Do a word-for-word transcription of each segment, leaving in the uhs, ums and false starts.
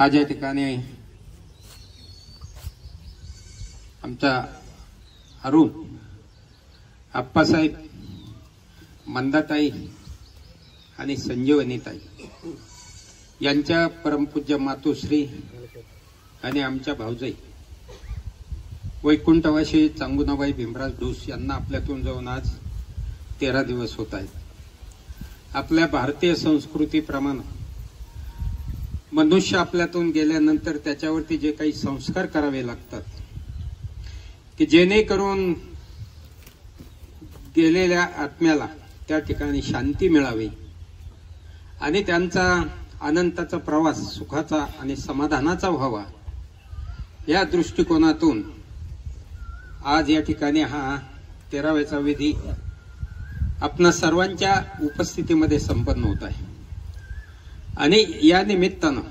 आज या ठिकाणी आमचा अरुण आप्पासाहेब, मंदाताई आणि संजीवनीताई यांच्या परमपूज्य मातोश्री आणि आमच्या भाऊजाई वैकुंठवासी चांगुणाबाई भीमराज ढोस यांना आपल्यातून जाऊन आज तेरा दिवस होत आहेत. आपल्या भारतीय संस्कृतीप्रमाणे मनुष्य आपल्यातून गेल्यानंतर त्याच्यावरती जे काही संस्कार करावे लागतात की जेणेकरून गेलेल्या आत्म्याला त्या ठिकाणी शांती मिळावी आणि त्यांचा अनंताचा प्रवास सुखाचा आणि समाधानाचा व्हावा, या दृष्टिकोनातून आज या ठिकाणी हा तेराव्याचा विधी आपणा सर्वांच्या उपस्थितीमध्ये संपन्न होत आहे. आणि या निमित्तानं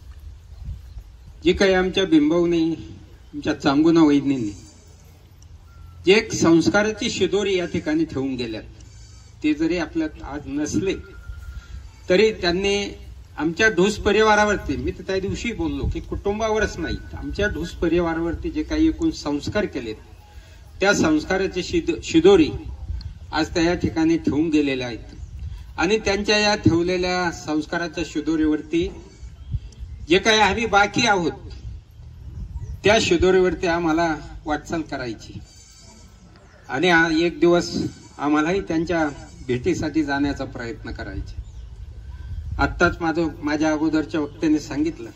जी काही आमच्या बिंबवणी, आमच्या चांगुणा वैद्यांनी जे एक संस्काराची शिदोरी या ठिकाणी ठेवून गेल्यात, ते जरी आपल्यात आज नसले तरी त्यांनी आमच्या ढोस परिवारावरती, मी तर त्या दिवशी बोललो की कुटुंबावरच नाही, आमच्या ढोस परिवारावरती जे काही एकूण संस्कार केलेत त्या संस्काराची शिदोरी आज त्या या ठिकाणी ठेवून गेलेल्या आहेत. आणि त्यांच्या या ठेवलेल्या संस्काराच्या शिदोरीवरती जे काही आम्ही बाकी आहोत त्या शिदोरीवरती आम्हाला वाटचाल करायची आणि एक दिवस आम्हालाही त्यांच्या भेटीसाठी जाण्याचा प्रयत्न करायचा. आत्ताच माझं माझ्या अगोदरच्या वक्त्याने सांगितलं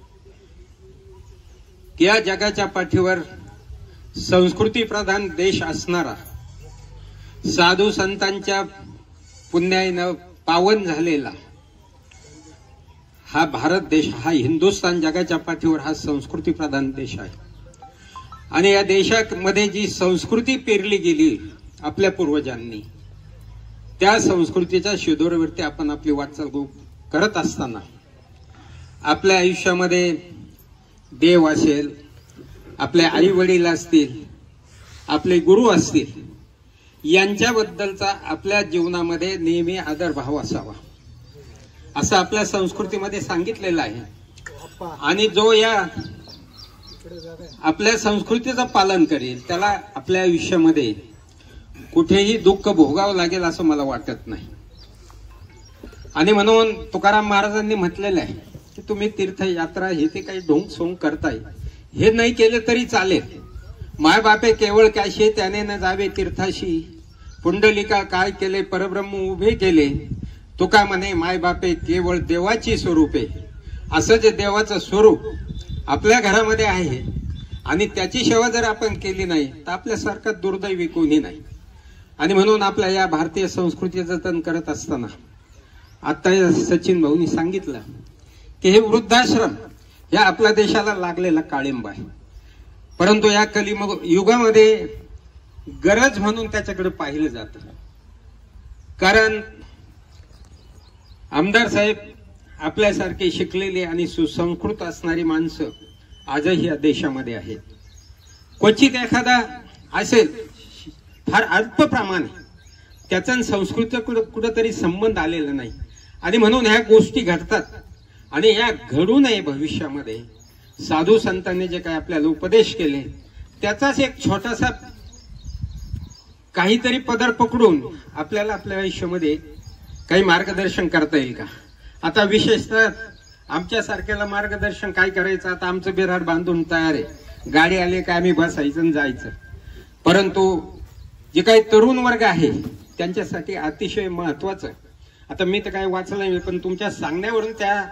की या जगाच्या पाठीवर संस्कृती प्रधान देश असणारा, साधू संतांच्या पुण्याने पावन झालेला हा भारत देश, हा हिंदुस्थान जगाच्या पाठीवर हा संस्कृती प्रधान देश आहे. आणि या देशामध्ये जी संस्कृती पेरली गेली आपल्या पूर्वजांनी, त्या संस्कृतीच्या शिदोरीवरती आपण आपली वाटचाल करत असताना आपल्या आयुष्यामध्ये देव असेल, आपले आई वडील असतील, आपले गुरु असतील, यांच्याबद्दलचा आपल्या जीवनामध्ये नेहमी आदरभाव असावा असं आपल्या संस्कृतीमध्ये सांगितलेलं आहे. आणि जो या आपल्या संस्कृतीचं पालन करेल त्याला आपल्या आयुष्यामध्ये कुठेही दुःख भोगावं लागेल असं मला वाटत नाही. आणि म्हणून तुकाराम महाराजांनी म्हटलेलं आहे की तुम्ही तीर्थयात्रा हे ते काही ढोंग सोंग करताय, हे नाही केले तरी चालेल. माय बापे केवळ काशी त्याने न जावे तीर्थाशी, पुंडलिका काय केले परब्रह्म उभे केले, तुका म्हणे माय बापे केवळ देवाची स्वरूपे. असं जे देवाचं स्वरूप आपल्या घरामध्ये आहे आणि त्याची सेवा जर आपण केली नाही तर आपल्यासारखं दुर्दैवी कोणी नाही. आणि म्हणून आपल्या या भारतीय संस्कृतीचं जतन करत असताना आता सचिन भाऊनी सांगितलं की हे वृद्धाश्रम या आपल्या देशाला लागलेला काळिंबा आहे, परंतु या कलियुग युगामध्ये गरज म्हणून त्याच्याकडे पाहिलं जातं. कारण आमदार साहेब आपल्यासारखे शिकलेले आणि सुसंस्कृत असणारी माणसं आजही या देशामध्ये आहेत. क्वचित एखादा असेल फार अल्प प्रमाणे, त्याचा संस्कृती कुठेतरी संबंध आलेला नाही. आणि म्हणून ह्या गोष्टी घडतात आणि ह्या घडू नये भविष्यामध्ये. साधू संतांनी जे काही आपल्याला उपदेश केले त्याचाच एक छोटासा काहीतरी पदर पकडून आपल्याला आपल्या आयुष्यामध्ये काही मार्गदर्शन करता येईल का? आता विशेषतः आमच्या सारख्याला मार्गदर्शन काय करायचं, आता आमचं बिराड बांधून तयार आहे, गाडी आली का आम्ही बसायचं आणि जायचं. परंतु जे काही तरुण वर्ग आहे त्यांच्यासाठी अतिशय महत्वाचं, आता मी तर काय वाचलं नाही पण तुमच्या सांगण्यावरून त्या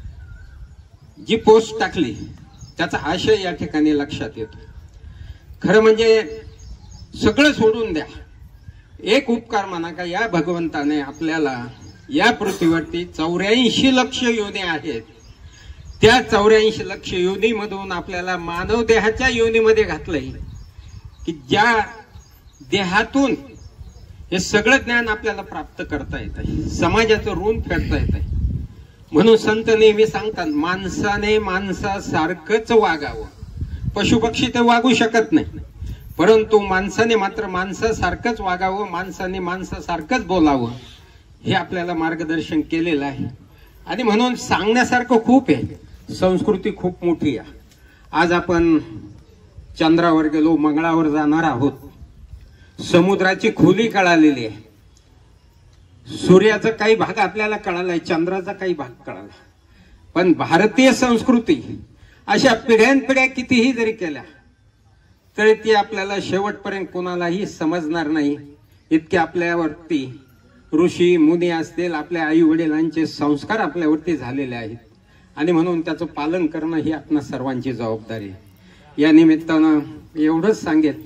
जी पोस्ट टाकली त्याचा आशय या ठिकाणी लक्षात येतो. खरं म्हणजे सगळं सोडून द्या, एक उपकार म्हणा का या भगवंताने आपल्याला या पृथ्वीवरती चौऱ्याऐंशी लक्ष योनी आहेत, त्या चौऱ्याऐंशी लक्ष योनीमधून आपल्याला मानव देहाच्या योनीमध्ये घातलंय की ज्या देहातून हे सगळं ज्ञान आपल्याला प्राप्त करता येत आहे, समाजाचं ऋण फेडता येत आहे. म्हणून संत नेहमी सांगतात माणसाने माणसासारखंच वागावं. पशुपक्षी ते वागू शकत नाही, परंतु माणसाने मात्र माणसासारखंच वागावं, माणसाने माणसासारखंच बोलावं, हे आपल्याला मार्गदर्शन केलेलं आहे. आणि म्हणून सांगण्यासारखं खूप आहे, संस्कृती खूप मोठी आहे. आज आपण चंद्रावर गेलो, मंगळावर जाणार आहोत. समुद्राची खोली कळालेली आहे. सूर्याचा काही भाग आपल्याला कळालाय, चंद्राचा काही भाग कळाला. पण भारतीय संस्कृती अशा पिढ्यानपिढ्या कितीही जरी केल्या तरी ती आपल्याला शेवटपर्यंत कोणालाही समजणार नाही. इतके आपल्यावरती ऋषी मुनी असतील, आपल्या आई वडिलांचे संस्कार आपल्यावरती झालेले आहेत. आणि म्हणून त्याचं पालन करणं ही आपणा सर्वांची जबाबदारी आहे. या निमित्तानं एवढंच सांगेन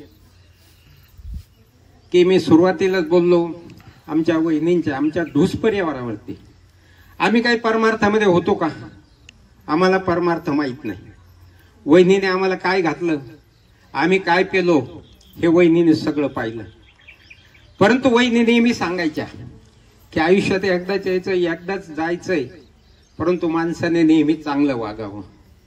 की मी सुरुवातीलाच बोललो आमच्या वहिनींच्या, आमच्या ढूस परिवारावरती. आम्ही काही परमार्थामध्ये होतो का? आम्हाला परमार्थ माहीत नाही. वहिनीने आम्हाला काय घातलं, आम्ही काय पेलो, हे वहिनीने सगळं पाहिलं. परंतु वहिनी नेहमी सांगायच्या की आयुष्यात एकदाच यायचं, एकदाच जायचंय, परंतु माणसाने नेहमी चांगलं वागावं.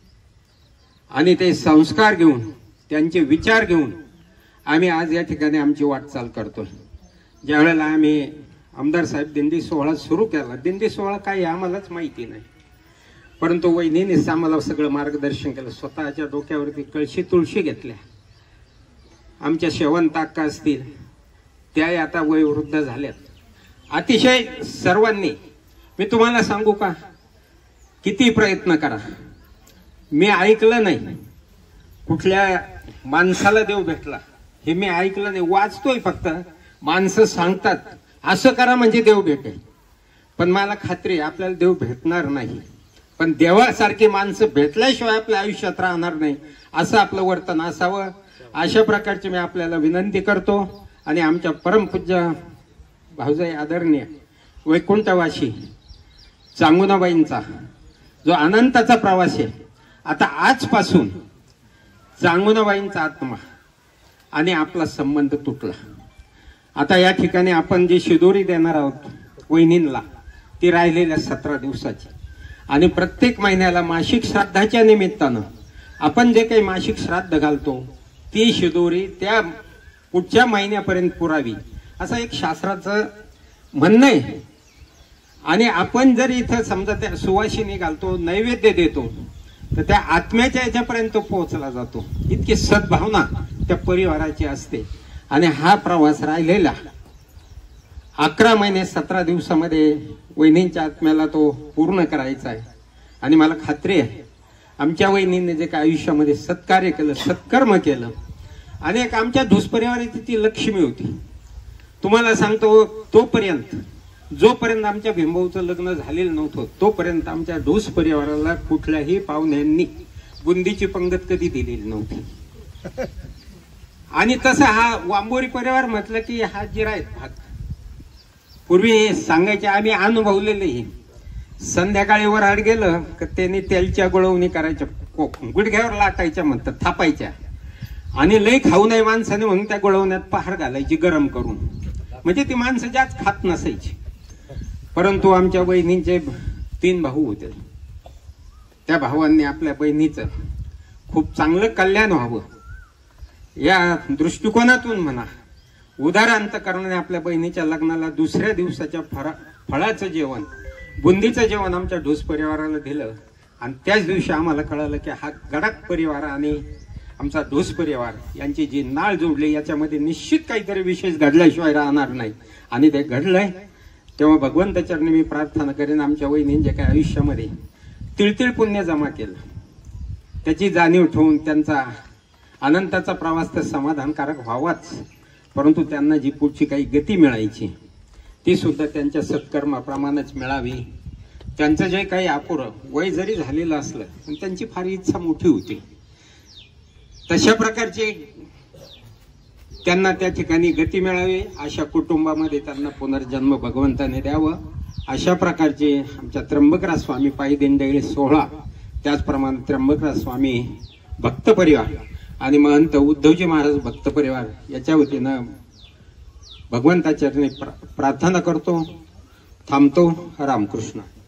आणि ते संस्कार घेऊन, त्यांचे विचार घेऊन आम्ही आज या ठिकाणी आमची वाटचाल करतोय. ज्या वेळेला आम्ही आमदार साहेब दिंडी सोहळा सुरू केला, दिंडी सोहळा काय आम्हालाच माहिती नाही, परंतु वहिनीनेच आम्हाला सगळं मार्गदर्शन केलं. स्वतःच्या डोक्यावरती कळशी तुळशी घेतल्या. आमच्या शेवंताक्का असतील, त्याही आता वयोवृद्ध झाल्यात. अतिशय सर्वांनी, मी तुम्हाला सांगू का, किती प्रयत्न करा, मी ऐकलं नाही कुठल्या माणसाला देव भेटला, हे मी ऐकलं नाही. वाचतोय फक्त, माणसं सांगतात असं करा म्हणजे देव भेटेल, पण मला खात्री आपल्याला देव भेटणार नाही. पण देवासारखी माणसं भेटल्याशिवाय आपल्या आयुष्यात राहणार नाही, असं आपलं वर्तन असावं. अशा प्रकारची मी आपल्याला विनंती करतो. आणि आमच्या परमपूज्य भाऊजाई आदरणीय वैकुंठवासी चांगुणाबाईंचा जो अनंताचा प्रवास आहे, आता आजपासून चांगुणाबाईंचा आत्मा आणि आपला संबंध तुटला. आता या ठिकाणी आपण जी शिदोरी देणार आहोत वहिनींना, ती राहिलेल्या सतरा दिवसाची. आणि प्रत्येक महिन्याला मासिक श्राद्धाच्या निमित्तानं आपण जे काही मासिक श्राद्ध घालतो, ती शिदोरी त्या पुढच्या महिन्यापर्यंत पुरावी, असं एक शास्त्राचं म्हणणं आहे. आणि आपण जर इथं समजा त्या सुवासिनी घालतो, नैवेद्य देतो, तर त्या आत्म्याच्या याच्यापर्यंत पोहोचला जातो. इतकी सद्भावना त्या परिवाराची असते. आणि हा प्रवास राहिलेला अकरा महिने सतरा दिवसामध्ये वहिनींच्या आत्म्याला तो पूर्ण करायचा आहे. आणि मला खात्री आहे आमच्या वहिनीने जे काही आयुष्यामध्ये सत्कार्य केलं, सत्कर्म केलं, आणि एक आमच्या ढूस परिवाराची ती लक्ष्मी होती. तुम्हाला सांगतो, तोपर्यंत जोपर्यंत आमच्या भीमभाऊचं लग्न झालेलं नव्हतं, तोपर्यंत आमच्या ढूस परिवाराला कुठल्याही पाहुण्यांनी बुंदीची पंगत कधी दिलेली नव्हती. आणि तसा हा वांबोरी परिवार म्हटलं की हा जिरायत भाग. पूर्वी सांगायचे, आम्ही अनुभवलेले. संध्याकाळी वराड गेलं की त्यांनी तेलच्या गुळवणी करायच्या, गुडघ्यावर लाटायच्या म्हणतात, थापायच्या. आणि लई खाऊ नये माणसाने म्हणून त्या गुळवण्यात पहार घालायची गरम करून, म्हणजे ती माणसं जास्त खात नसायची. परंतु आमच्या बहिणींचे तीन भाऊ होते. त्या भावांनी आपल्या बहिणीचं खूप चांगलं कल्याण व्हावं या दृष्टिकोनातून म्हणा, उदारांत करणाने आपल्या बहिणीच्या लग्नाला दुसऱ्या दिवसाच्या फळा फळाचं जेवण, बुंदीचं जेवण आमच्या ढोस परिवाराला दिलं. आणि त्याच दिवशी आम्हाला कळालं की हा गडाख परिवार आणि आमचा ढोस परिवार यांची जी नाळ जोडली, याच्यामध्ये निश्चित काहीतरी विशेष घडल्याशिवाय राहणार नाही. आणि ते घडलंय. तेव्हा भगवंताचरणी मी प्रार्थना करेन, आमच्या वहिनींचे काही आयुष्यामध्ये तिळतिळ पुण्य जमा केलं, त्याची जाणीव ठेवून त्यांचा अनंताचा प्रवास तर समाधानकारक व्हावाच, परंतु त्यांना जी पुढची काही गती मिळायची ती सुद्धा त्यांच्या सत्कर्माप्रमाणेच मिळावी. त्यांचं जे काही अपुरं वय जरी झालेलं असलं, पण त्यांची फार इच्छा मोठी होती. तशा प्रकारचे त्यांना त्या ठिकाणी गती मिळावी, अशा कुटुंबामध्ये त्यांना पुनर्जन्म भगवंताने द्यावं. अशा प्रकारचे आमच्या त्र्यंबकराज स्वामी पायी दिंडे सोहळा, त्याचप्रमाणे त्र्यंबकराज स्वामी भक्त परिवार आणि महंत उद्धवजी महाराज भक्त परिवार याच्या वतीनं भगवंताचरणी प्रार्थना करतो. थांबतो. रामकृष्ण.